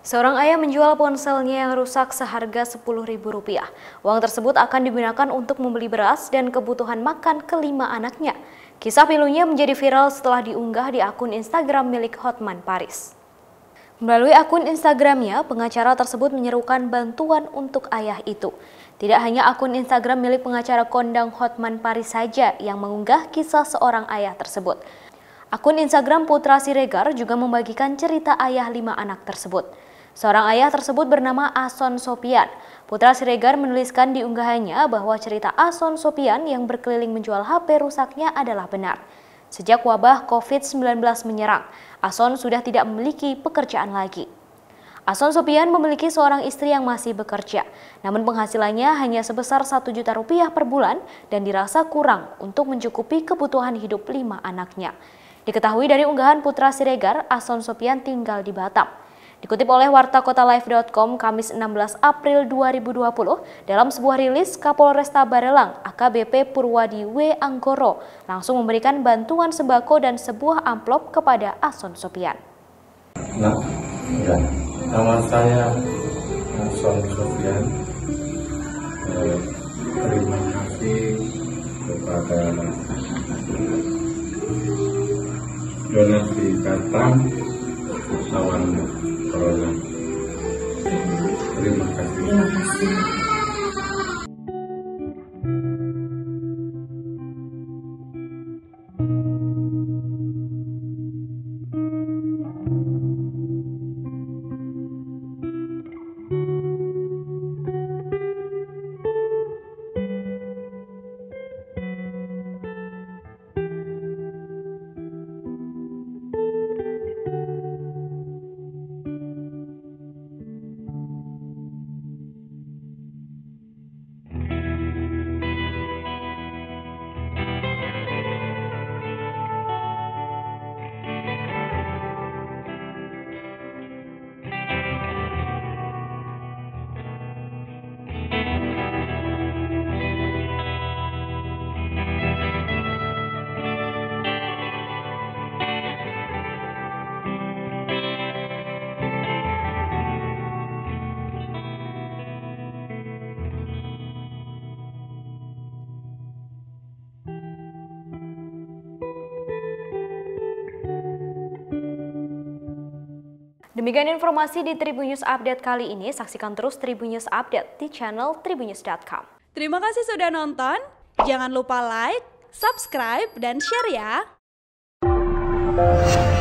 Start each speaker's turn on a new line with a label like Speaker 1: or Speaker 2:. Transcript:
Speaker 1: Seorang ayah menjual ponselnya yang rusak seharga Rp10.000. Uang tersebut akan digunakan untuk membeli beras dan kebutuhan makan kelima anaknya. Kisah pilunya menjadi viral setelah diunggah di akun Instagram milik Hotman Paris. Melalui akun Instagramnya, pengacara tersebut menyerukan bantuan untuk ayah itu. Tidak hanya akun Instagram milik pengacara kondang Hotman Paris saja yang mengunggah kisah seorang ayah tersebut. Akun Instagram Putra Siregar juga membagikan cerita ayah 5 anak tersebut. Seorang ayah tersebut bernama Ason Sopian. Putra Siregar menuliskan di unggahannya bahwa cerita Ason Sopian yang berkeliling menjual HP rusaknya adalah benar. Sejak wabah COVID-19 menyerang, Ason sudah tidak memiliki pekerjaan lagi. Ason Sopian memiliki seorang istri yang masih bekerja, namun penghasilannya hanya sebesar Rp1 juta per bulan dan dirasa kurang untuk mencukupi kebutuhan hidup 5 anaknya. Diketahui dari unggahan Putra Siregar, Ason Sopian tinggal di Batam. Dikutip oleh wartakotalive.com Kamis 16 April 2020, dalam sebuah rilis, Kapolresta Barelang AKBP Purwadi W. Anggoro langsung memberikan bantuan sembako dan sebuah amplop kepada Ason Sopian.
Speaker 2: Nama saya Ason Sopian. Terima kasih kepada donasi Batam lawan Corona. Terima kasih.
Speaker 1: Demikian informasi di Tribun News Update kali ini. Saksikan terus Tribun News Update di channel tribunnews.com.
Speaker 3: Terima kasih sudah nonton. Jangan lupa like, subscribe, dan share ya.